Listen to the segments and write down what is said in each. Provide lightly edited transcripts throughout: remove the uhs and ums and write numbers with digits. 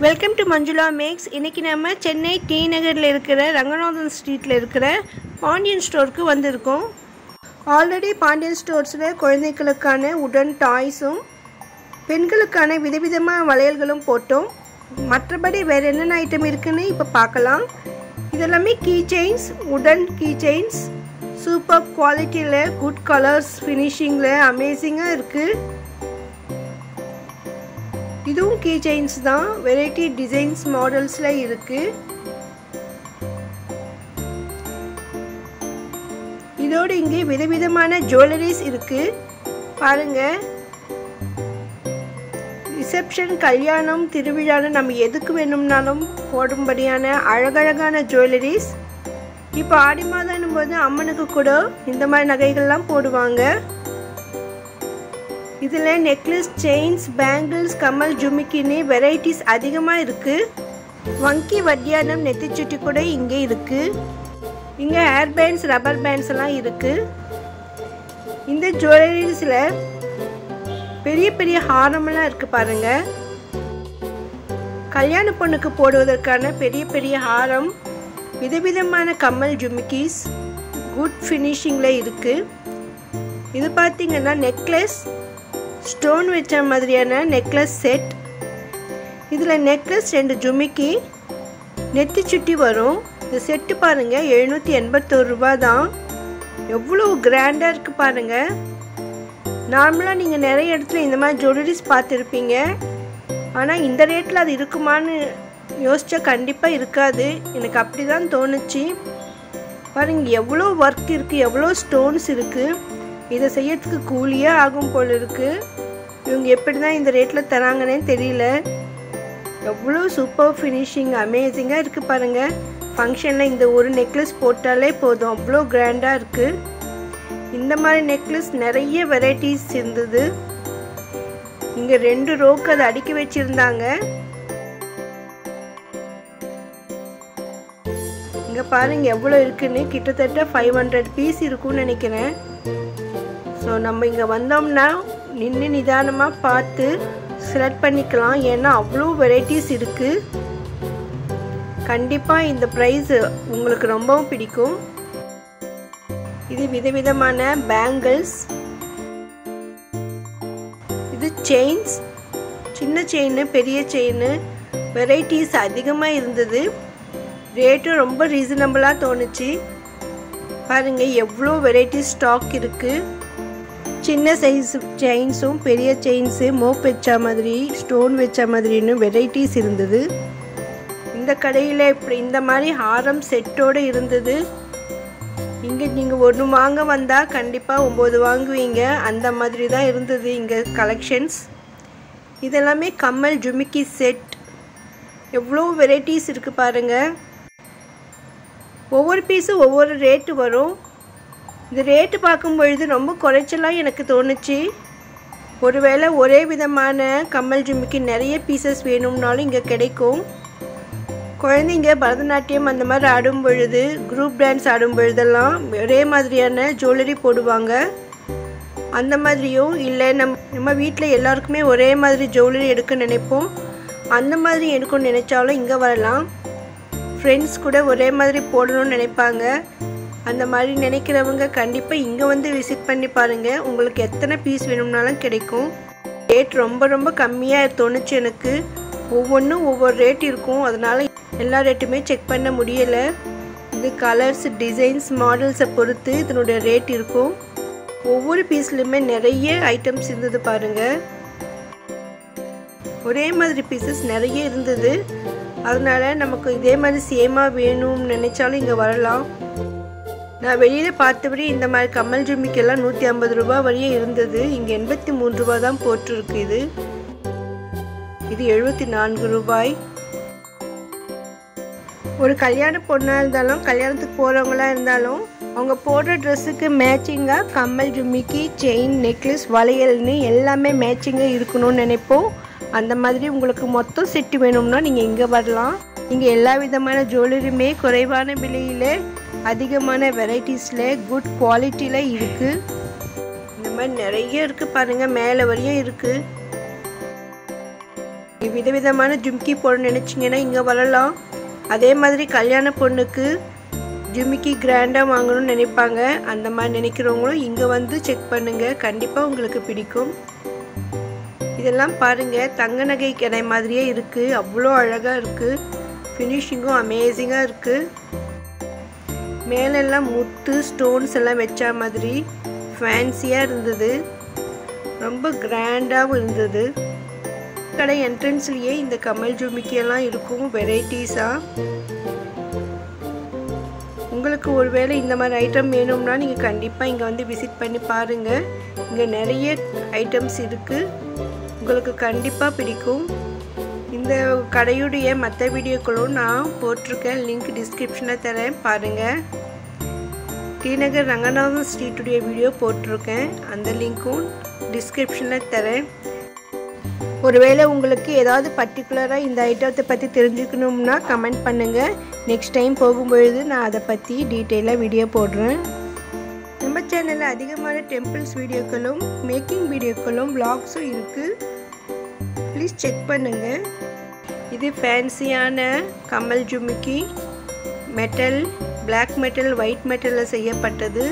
Welcome to Manjulamakes. இன்னைக்கு நம்ம சென்னை T.Nagarல இருக்கிற ரங்கநாதன் ஸ்ட்ரீட்ல இருக்கிற Pandian Storeக்கு வந்திருக்கோம். ஆல்ரெடி Pandian Storesல குழந்தைகளுக்கான உடன் டாய்ஸும் பெண்களுக்கான விதவிதமான வளையல்களும் போட்டோம். மற்றபடி வேற என்னென்ன ஐட்டம் இருக்குன்னு இப்ப பார்க்கலாம். இதெல்லாம் கீ செயின்ஸ், உடன் கீ செயின்ஸ், சூப்பர் குவாலிட்டில, குட் கலர்ஸ், ஃபினிஷிங்ல அமேசிங்கா இருக்கு. இதுவும் கீ செயின்ஸ் தான், வெரைட்டி டிசைன்ஸ் மாடல்ஸ்ல இருக்கு. இதோட இங்கே விதவிதமான ஜுவல்லரிஸ் இருக்கு பாருங்க. ரிசப்ஷன், கல்யாணம், திருவிழான்னு நம்ம எதுக்கு வேணும்னாலும் போடும்படியான அழகழகான ஜுவல்லரிஸ். இப்போ ஆடி மாதம் போது அம்மனுக்கு கூட இந்த மாதிரி நகைகள்லாம் போடுவாங்க. இதில் நெக்லஸ், செயின்ஸ், பேங்கிள்ஸ், கம்மல், ஜுமிக்கின்னு வெரைட்டிஸ் அதிகமாக இருக்குது. வங்கி, வட்டியானம், நெத்திச்சுட்டி கூட இங்கே இருக்குது. இங்கே ஹேர் பேண்ட்ஸ், ரப்பர் பேண்ட்ஸ் எல்லாம் இருக்குது. இந்த ஜுவல்லரிஸில் பெரிய பெரிய ஹாரமெல்லாம் இருக்குது பாருங்கள். கல்யாண பொண்ணுக்கு போடுவதற்கான பெரிய பெரிய ஹாரம், விதவிதமான கம்மல், ஜுமிக்கிஸ், குட் ஃபினிஷிங்கில் இருக்குது. இது பார்த்தீங்கன்னா நெக்லஸ், ஸ்டோன் வச்ச மாதிரியான நெக்லஸ் செட். இதில் நெக்லஸ் 2 ஜுமிக்கி, நெத்தி சுட்டி வரும். இந்த செட்டு பாருங்கள் 781 ரூபா தான். எவ்வளோ கிராண்டாக இருக்குது பாருங்கள். நார்மலாக நீங்கள் நிறைய இடத்துல இந்த மாதிரி ஜுவல்லரிஸ் பார்த்துருப்பீங்க. ஆனால் இந்த ரேட்டில் அது இருக்குமான்னு யோசிச்சா கண்டிப்பாக இருக்காது. எனக்கு அப்படி தான் தோணுச்சு. பாருங்கள் எவ்வளோ ஒர்க் இருக்குது, எவ்வளோ ஸ்டோன்ஸ் இருக்குது. இதை செய்யறதுக்கு கூலியே ஆகும் போல் இருக்குது. இவங்க எப்படி தான் இந்த ரேட்டில் தராங்கன்னே தெரியல. எவ்வளோ சூப்பர் ஃபினிஷிங், அமேசிங்காக இருக்குது பாருங்கள். ஃபங்க்ஷனில் இந்த ஒரு நெக்லஸ் போட்டாலே போதும், அவ்வளோ கிராண்டாக இருக்குது. இந்த மாதிரி நெக்லஸ் நிறைய வெரைட்டிஸ் இருந்தது. இங்கே 2 ரோக்கு அதை அடுக்கி வச்சுருந்தாங்க. இங்கே பாருங்கள் எவ்வளோ இருக்குன்னு. கிட்டத்தட்ட 500 பீஸ் இருக்குன்னு நினைக்கிறேன். ஸோ நம்ம இங்கே வந்தோம்னா நின்று நிதானமாக பார்த்து செலக்ட் பண்ணிக்கலாம். ஏன்னா அவ்வளோ வெரைட்டிஸ் இருக்குது. கண்டிப்பாக இந்த ப்ரைஸ் உங்களுக்கு ரொம்பவும் பிடிக்கும். இது விதவிதமான பேங்கிள்ஸ், இது செயின்ஸ், சின்ன செயின், பெரிய செயின், வெரைட்டிஸ் அதிகமாக இருந்தது. ரேட்டும் ரொம்ப ரீசனபிளாக தோணுச்சு. பாருங்கள் எவ்வளோ வெரைட்டிஸ் ஸ்டாக் இருக்குது. சின்ன சைஸ் செயின்ஸும், பெரிய செயின்ஸு, மோப் வச்ச மாதிரி, ஸ்டோன் வச்ச மாதிரின்னு வெரைட்டிஸ் இருந்தது. இந்த கடையில் இப்படி இந்த மாதிரி ஹாரம் செட்டோடு இருந்தது. இங்கே நீங்கள் 1 வாங்க வந்தால் கண்டிப்பாக 9 வாங்குவீங்க. அந்த மாதிரி தான் இருந்தது இங்கே கலெக்ஷன்ஸ். இதெல்லாமே கம்மல், ஜுமிக்கி செட். எவ்வளோ வெரைட்டிஸ் இருக்குது பாருங்கள். ஒவ்வொரு பீஸும் ஒவ்வொரு ரேட்டு வரும். இந்த ரேட்டு பார்க்கும்பொழுது ரொம்ப குறைச்சலாக எனக்கு தோணுச்சு. ஒருவேளை ஒரே விதமான கம்மல், ஜுமிக்கி நிறைய பீசஸ் வேணும்னாலும் இங்கே கிடைக்கும். குழந்தைங்க பரதநாட்டியம் அந்த மாதிரி ஆடும் பொழுது, குரூப் டான்ஸ் ஆடும் பொழுதெல்லாம் ஒரே மாதிரியான ஜுவல்லரி போடுவாங்க. அந்த மாதிரியும் இல்லை, நம்ம வீட்டில் எல்லாருக்குமே ஒரே மாதிரி ஜுவல்லரி எடுக்க நினைப்போம். அந்த மாதிரி எடுக்கணும்னு நினச்சாலும் இங்கே வரலாம். ஃப்ரெண்ட்ஸ் கூட ஒரே மாதிரி போடணும்னு நினைப்பாங்க. அந்த மாதிரி நினைக்கிறவங்க கண்டிப்பாக இங்கே வந்து விசிட் பண்ணி பாருங்கள். உங்களுக்கு எத்தனை பீஸ் வேணும்னாலும் கிடைக்கும். ரேட் ரொம்ப ரொம்ப கம்மியாக தோணுச்சு எனக்கு. ஒவ்வொன்றும் ஒவ்வொரு ரேட் இருக்கும். அதனால் எல்லா ரேட்டுமே செக் பண்ண முடியலை. இது கலர்ஸ், டிசைன்ஸ், மாடல்ஸை பொறுத்து இதனுடைய ரேட் இருக்கும். ஒவ்வொரு பீஸ்லையுமே நிறைய ஐட்டம்ஸ் இருந்தது பாருங்கள். ஒரே மாதிரி பீசஸ் நிறைய இருந்தது. அதனால் நமக்கு இதே மாதிரி சேமாக வேணும்னு நினச்சாலும் இங்கே வரலாம். நான் வெளியில் பார்த்தபடி இந்த மாதிரி கம்மல், ஜுமிக்கெல்லாம் 150 ரூபா வரையே இருந்தது. இங்கே 83 ரூபா தான் போட்டிருக்கு. இது 74 ரூபாய். ஒரு கல்யாண பொண்ணாக இருந்தாலும், கல்யாணத்துக்கு போகிறவங்களாக இருந்தாலும், அவங்க போடுற ட்ரெஸ்ஸுக்கு மேட்சிங்காக கம்மல், ஜுமிக்கி, செயின், நெக்லஸ், வளையல்னு எல்லாமே மேட்சிங்காக இருக்கணும்னு நினைப்போம். அந்த மாதிரி உங்களுக்கு மொத்தம் செட்டு வேணும்னா நீங்கள் இங்கே வரலாம். இங்கே எல்லா விதமான ஜுவல்லரியுமே குறைவான விலையில், அதிகமான வெரைட்டிஸில், குட் குவாலிட்டியில் இருக்குது. இந்த மாதிரி நிறைய இருக்குது பாருங்கள். மேலே வரையும் இருக்குது. விதவிதமான ஜிமிக்கி போடணும்னு நினச்சிங்கன்னா இங்கே வரலாம். அதே மாதிரி கல்யாண பொண்ணுக்கு ஜிமிக்கி கிராண்டாக வாங்கணும்னு நினைப்பாங்க. அந்த மாதிரி நினைக்கிறவங்களும் இங்கே வந்து செக் பண்ணுங்கள், கண்டிப்பாக உங்களுக்கு பிடிக்கும். இதெல்லாம் பாருங்கள், தங்க நகை கடை மாதிரியே இருக்குது, அவ்வளோ அழகாக இருக்குது. ஃபினிஷிங்கும் அமேசிங்காக இருக்குது. மேலெல்லாம் முத்து ஸ்டோன்ஸ் எல்லாம் வச்ச மாதிரி ஃபேன்சியாக இருந்தது, ரொம்ப கிராண்டாகவும் இருந்தது. கடை என்ட்ரன்ஸ்லேயே இந்த கமல் ஜிமிக்கியெல்லாம் இருக்கும் வெரைட்டிஸாக. உங்களுக்கு ஒருவேளை இந்த மாதிரி ஐட்டம் வேணும்னா நீங்கள் கண்டிப்பாக இங்கே வந்து விசிட் பண்ணி பாருங்கள். இங்கே நிறைய ஐட்டம்ஸ் இருக்குது, உங்களுக்கு கண்டிப்பாக பிடிக்கும். இந்த கடையுடைய மற்ற வீடியோக்களும் நான் போட்டிருக்கேன், லிங்க் டிஸ்கிரிப்ஷனில் தரேன் பாருங்கள். T.Nagar ரங்கநாதன் ஸ்ட்ரீட்டுடைய வீடியோ போட்டிருக்கேன், அந்த லிங்க்கும் டிஸ்கிரிப்ஷனில் தரேன். ஒருவேளை உங்களுக்கு ஏதாவது பர்டிகுலராக இந்த ஐட்டத்தை பற்றி தெரிஞ்சுக்கணும்னா கமெண்ட் பண்ணுங்கள். நெக்ஸ்ட் டைம் போகும்பொழுது நான் அதை பற்றி டீட்டெயிலாக வீடியோ போடுறேன். நம்ம சேனலில் அதிகமான டெம்பிள்ஸ் வீடியோக்களும் மேக்கிங் வீடியோக்களும் vlogsம் இருக்குது, ப்ளீஸ் செக் பண்ணுங்கள். இது ஃபேன்சியான கமல் ஜிமிக்கி, மெட்டல், பிளாக் மெட்டல், ஒயிட் மெட்டலில் செய்யப்பட்டது.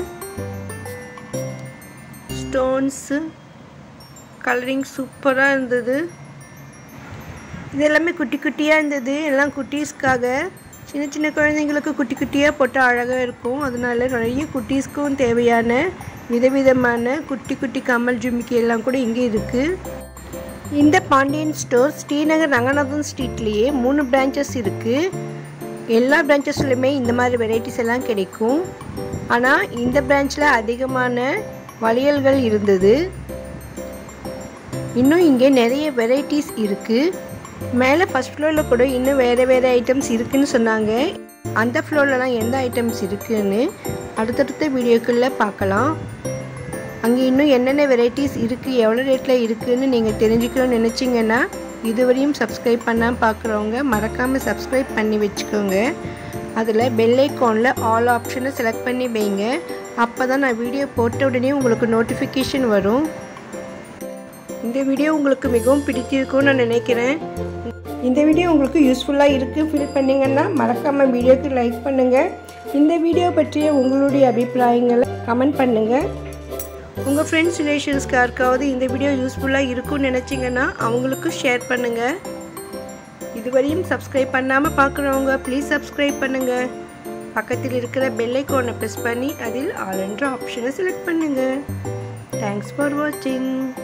ஸ்டோன்ஸு கலரிங் சூப்பராக இருந்தது. இது எல்லாமே குட்டி குட்டியாக இருந்தது, எல்லாம் குட்டீஸ்க்காக. சின்ன சின்ன குழந்தைங்களுக்கு குட்டி குட்டியாக போட்டால் அழகாக இருக்கும். அதனால நிறைய குட்டீஸ்க்கும் தேவையான விதவிதமான குட்டி குட்டி கமல் ஜிமிக்கி எல்லாம் கூட இங்கே இருக்குது. இந்த பாண்டியன் ஸ்டோர்ஸ் T.Nagar ரங்கநாதன் ஸ்ட்ரீட்லேயே 3 பிரான்ச்சஸ் இருக்குது. எல்லா பிரான்ச்சஸ்லையுமே இந்த மாதிரி வெரைட்டிஸ் எல்லாம் கிடைக்கும். ஆனால் இந்த பிரான்ச்சில் அதிகமான வளையல்கள் இருந்தது. இன்னும் இங்கே நிறைய வெரைட்டிஸ் இருக்குது. மேலே ஃபஸ்ட் ஃப்ளோரில் கூட இன்னும் வேறு ஐட்டம்ஸ் இருக்குதுன்னு சொன்னாங்க. அந்த ஃப்ளோர்லலாம் எந்த ஐட்டம்ஸ் இருக்குதுன்னு அடுத்தடுத்த வீடியோக்களில் பார்க்கலாம். அங்கே இன்னும் என்னென்ன வெரைட்டிஸ் இருக்குது, எவ்வளோ ரேட்டில் இருக்குதுன்னு நீங்கள் தெரிஞ்சுக்கணும்னு நினச்சிங்கன்னா இதுவரையும் சப்ஸ்கிரைப் பண்ணாமல் பார்க்குறவங்க மறக்காமல் சப்ஸ்கிரைப் பண்ணி வச்சுக்கோங்க. அதில் பெல் ஐக்கானில் ஆல் ஆப்ஷனை செலக்ட் பண்ணி வைங்க. அப்போ தான் நான் வீடியோ போட்ட உடனே உங்களுக்கு நோட்டிஃபிகேஷன் வரும். இந்த வீடியோ உங்களுக்கு மிகவும் பிடிச்சிருக்கும்னு நான் நினைக்கிறேன். இந்த வீடியோ உங்களுக்கு யூஸ்ஃபுல்லாக இருக்குது ஃபீல் பண்ணிங்கன்னா மறக்காமல் வீடியோக்கு லைக் பண்ணுங்கள். இந்த வீடியோ பற்றிய உங்களுடைய அபிப்பிராயங்களை கமெண்ட் பண்ணுங்கள். உங்கள் ஃப்ரெண்ட்ஸ் ரிலேஷன்ஸ்க்கு யாருக்காவது இந்த வீடியோ யூஸ்ஃபுல்லாக இருக்கும்னு நினச்சிங்கன்னா அவங்களுக்கு ஷேர் பண்ணுங்கள். இதுவரையும் சப்ஸ்கிரைப் பண்ணாமல் பார்க்குறவங்க ப்ளீஸ் சப்ஸ்கிரைப் பண்ணுங்கள். பக்கத்தில் இருக்கிற பெல் ஐக்கானை ப்ரெஸ் பண்ணி அதில் ஆல் என்ற ஆப்ஷனை செலக்ட் பண்ணுங்கள். தேங்க்ஸ் ஃபார் வாட்சிங்.